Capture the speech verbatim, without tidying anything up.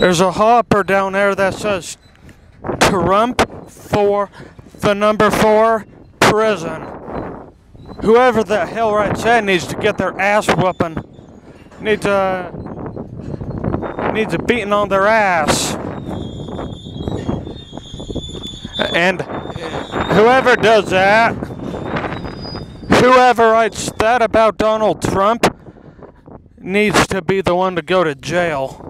There's a hopper down there that says Trump for the number four prison. Whoever the hell writes that needs to get their ass whooping. Needs a needs a beating on their ass. And whoever does that, whoever writes that about Donald Trump needs to be the one to go to jail.